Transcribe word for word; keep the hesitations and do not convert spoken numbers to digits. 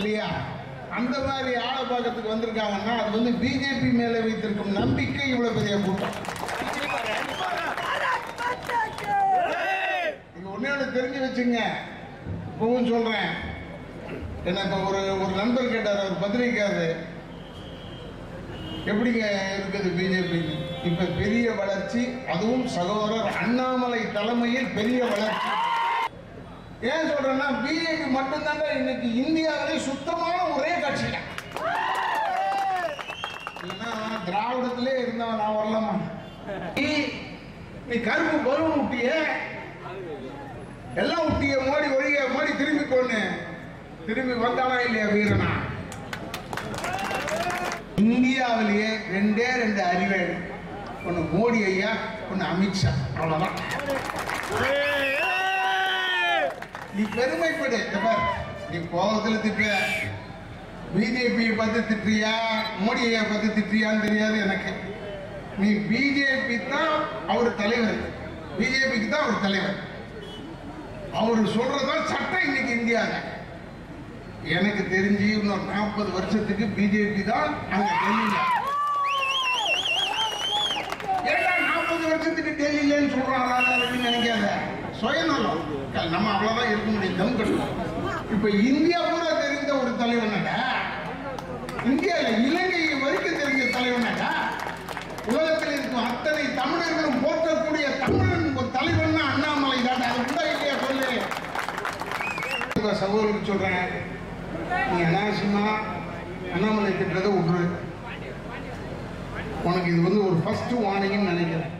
இல்லையா? அந்த மாதிரி ஆளை பார்க்கறதுக்கு வந்திருக்காங்கன்னா அது வந்து பிஜேபி மேல வைத்திருக்கும் நம்பிக்கை இவ்வளவு பெரிய கூட்டம். நீங்க ஒன்னே ஒன்று தெரிஞ்சு வச்சுங்க. இப்பவும் சொல்றேன், என்ன இப்ப ஒரு ஒரு நண்பர் கேட்டார், ஒரு பத்திரிகையாரு, எப்படிங்க இருக்குது பிஜேபி? இப்ப பெரிய வளர்ச்சி, அதுவும் சகோதரர் அண்ணாமலை தலைமையில் பெரிய வளர்ச்சி. ஏன் சொல்றேன்னா பிஜேபி மட்டும்தாங்க இன்னைக்கு இந்தியாவிலே சுத்தமான ஒரே கட்சி. இல்லைன்னா திராவிடத்திலே இருந்தவன் நான் வரலாமா? நீ கருப்பு பலூன் விட்டிய, எல்லாம் விட்டிய, மோடி ஒழிய, மோடி திரும்பி கொண்டு திரும்பி வந்தானா இல்லையா வீரனா? இந்தியாவிலேயே ரெண்டே ரெண்டு அறிவேடு, ஒன்னு மோடி ஐயா, ஒன்னு அமித்ஷா, அவ்வளவுதான். நீ பெருமைப்படு. நீ கோபத்தில் திட்டுற, பிஜேபியை பார்த்து திட்டுறியா மோடி ஐயா பார்த்து திட்டுறியான்னு தெரியாது எனக்கு. நீ பிஜேபி தான் அவர் தலைவர், பிஜேபிக்கு தான் அவர் தலைவர். அவரு சொல்றதான் சட்டம் இன்னைக்கு இந்தியாவில். எனக்கு தெரிஞ்சு இன்னொரு நாற்பது வருஷத்துக்கு பிஜேபி தான் அங்க டெல்லியில. ஏன்னா நாற்பது வருஷத்துக்கு டெல்லியிலன்னு சொல்றாங்க அப்படின்னு நினைக்காத, சுயநலம். நம்ம அவ்வளவுதான் இருக்க முடியும், தம் கட்டணும். இப்ப இந்தியா பூரா தெரிந்த ஒரு தலைவனடா, இந்தியாவில இலங்கை வரைக்கும் தெரிஞ்ச தலைவனடா, உலகத்தில் இருக்கும் அத்தனை தமிழர்களும் போற்றக்கூடிய தமிழன் ஒரு தலைவன் தான் அண்ணாமலை தான். அது கூட இல்லையா சொல்லு. சகோதரருக்கு சொல்றேன், நீ அனாவசியமா அண்ணாமலை திட்டத்தை விட்டுரு. உனக்கு இது வந்து ஒரு ஃபர்ஸ்ட் வார்னிங்னு நினைக்கிறேன்.